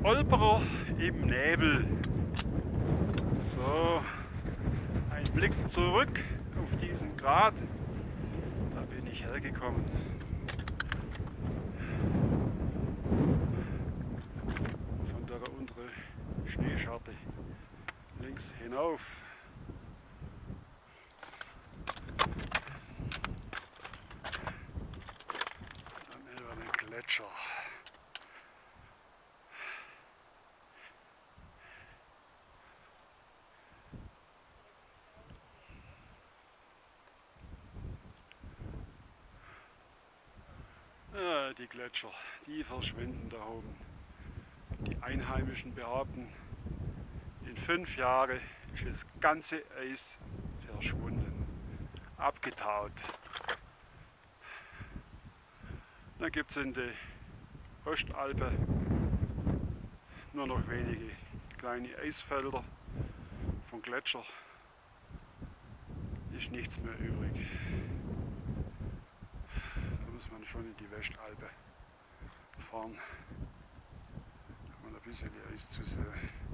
Olperer im Nebel. So, ein Blick zurück auf diesen Grat. Da bin ich hergekommen. Von der unteren Schneescharte links hinauf. Dann über den Gletscher. Ja, die Gletscher, die verschwinden da oben. Die Einheimischen behaupten, in 5 Jahren ist das ganze Eis verschwunden, abgetaut. Dann gibt es in den Ostalpen nur noch wenige kleine Eisfelder von Gletscher. Ist nichts mehr übrig. Da muss man schon in die Westalpe fahren, um ein bisschen Eis zu sehen.